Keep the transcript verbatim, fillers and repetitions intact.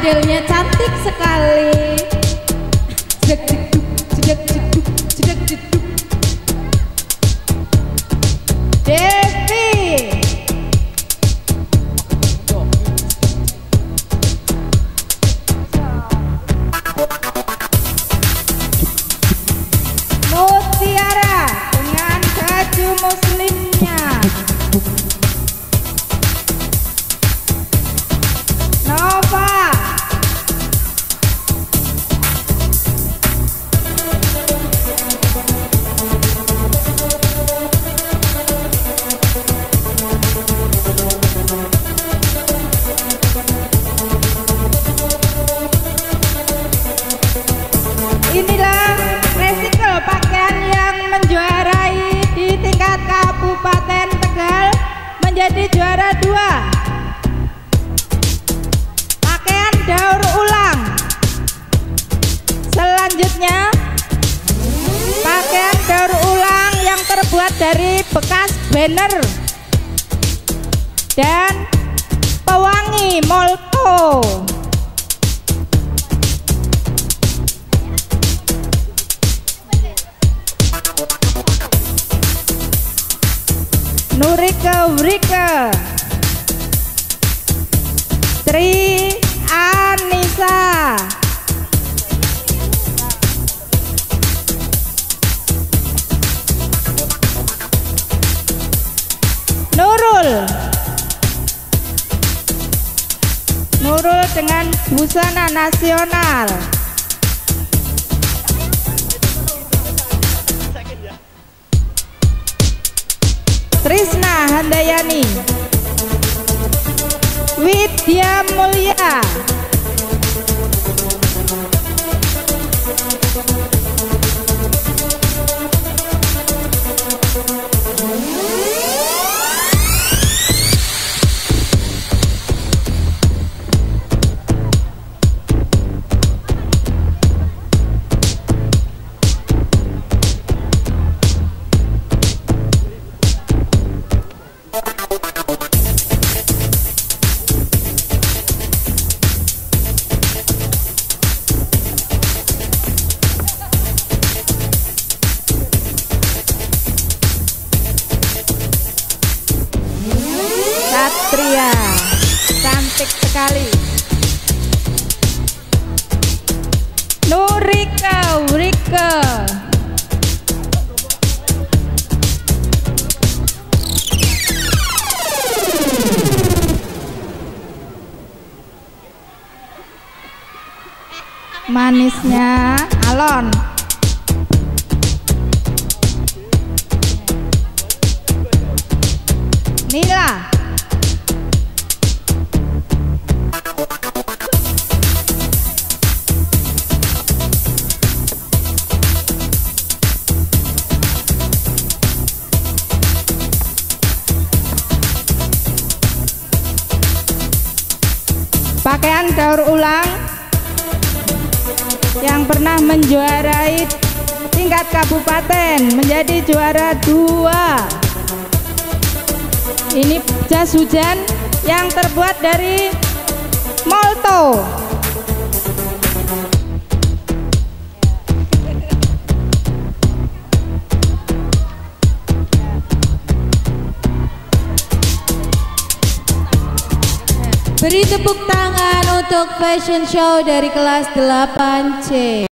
modelnya cantik sekali. Jedek jeduk, jedek jeduk, jedek jeduk. Devi. Mutiara dengan baju muslimnya. Nova. Inilah recycle pakaian yang menjuarai di tingkat Kabupaten Tegal, menjadi juara dua. Pakaian daur ulang. Selanjutnya pakaian daur ulang yang terbuat dari bekas banner dan pewangi molto. Nurike Wrike, Tri Anissa, Nurul, Nurul dengan busana nasional. Trisna Handayani, Widya Mulya, Satria, cantik sekali. Nurike Wrike, manisnya Alon. Nila, pakaian daur ulang yang pernah menjuarai tingkat kabupaten, menjadi juara dua. Ini jas hujan yang terbuat dari molto. Beri tepuk tangan untuk fashion show dari kelas delapan C.